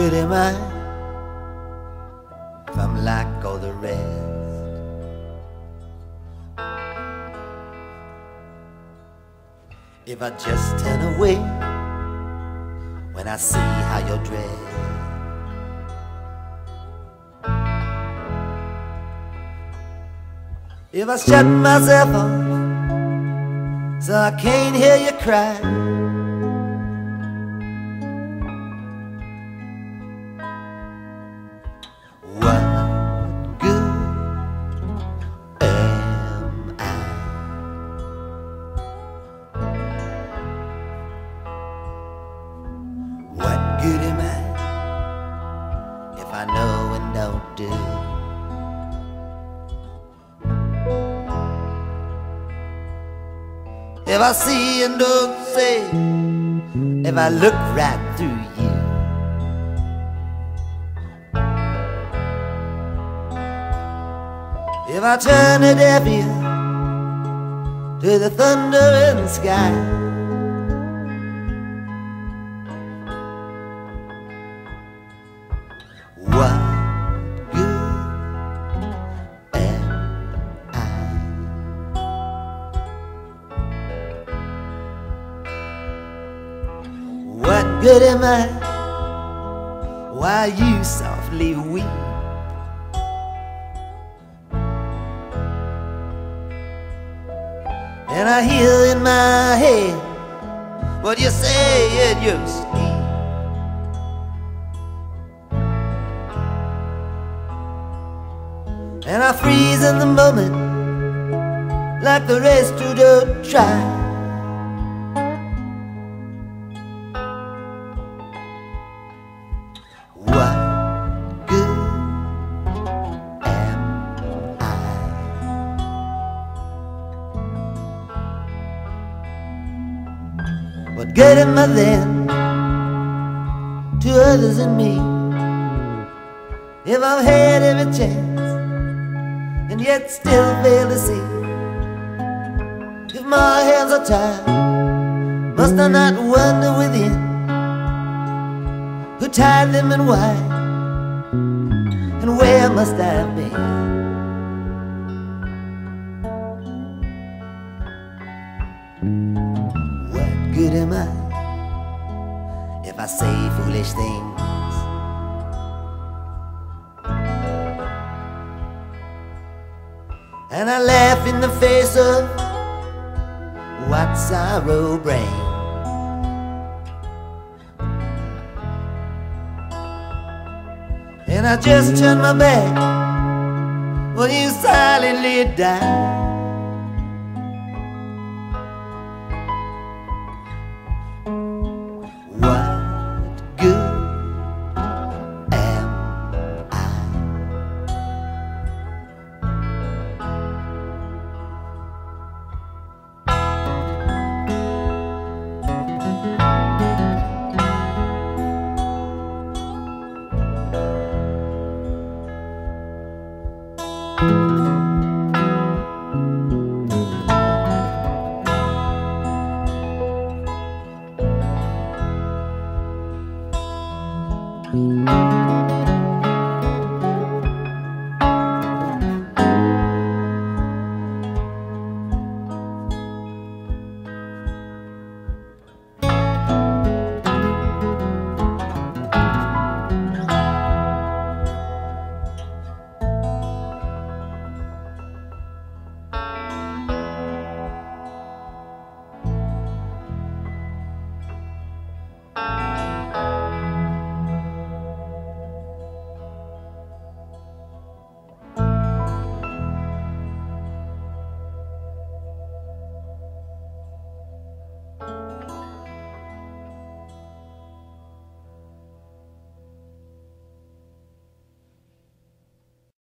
good am I if I'm like all the rest? If I just turn away when I see how you're dressed? If I shut myself off so I can't hear you cry? What good am I? What good am I if I know and don't do? If I see and don't say, if I look right through you, if I turn a deaf ear to the thundering sky, what good am I? What good am I while you softly weep? And I hear in my head what you say in your sleep. And I freeze in the moment like the rest who don't try. What good am I? What good am I then to others and me if I've had every chance and yet still fail to see? If my hands are tied, must I not wonder within who tied them and why, and where must I have been? What good am I if I say foolish things? And I laugh in the face of what sorrow brings. And I just turn my back when you silently die. What good am I?